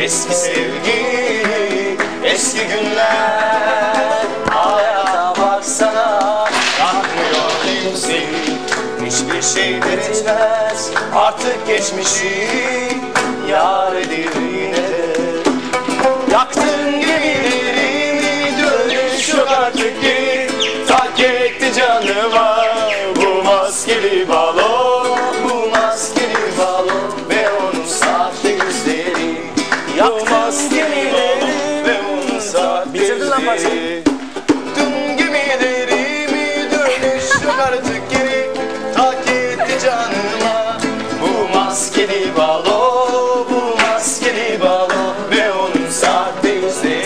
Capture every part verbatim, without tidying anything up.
eski sevgi, eski günler. Hayata baksana, yakmıyor kimse, hiçbir şey etmez. Artık geçmişi yar edir yine de. Yaktın gemilerimi, dönüş yok artık geri. Tak etti canıma bu maskeli balon, bu maskeli balon ve onun sahte gözleri. Yaktın gemilerimi ve onun sahte gözleri. Yaktın gemilerimi, dönüş yok artık geri. Tak etti canıma bu maskeli balon, bu maskeli balon ve onun sahte gözleri.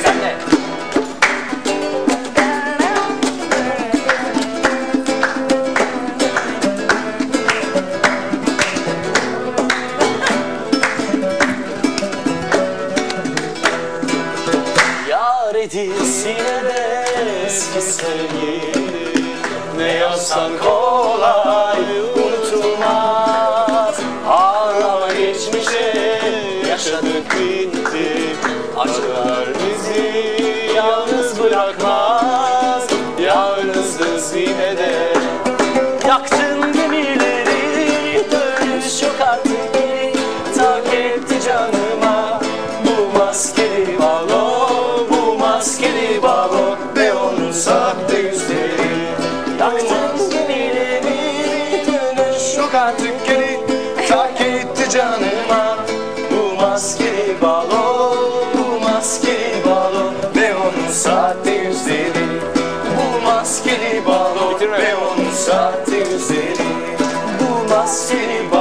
Yar edilsin de eski sevgi, ne yazsan kolay unutulmaz. Ağlama geçmişe, yaşadık bitti. Acılar bizi yalnız bırakmaz, yalnızız yine de. Yaktın gemileri, dönüş yok artık geri. Tak etti canıma bu maskeli balon, bu maskeli balon ve onun sahte yüzleri. Yaktın gemileri, dönüş yok artık geri. Tak etti canıma bu maskeli balon, bu maskeli balon ve onun sahte yüzleri. Bu maskeli balon ve onun sahte yüzleri. Bu maskeli balon.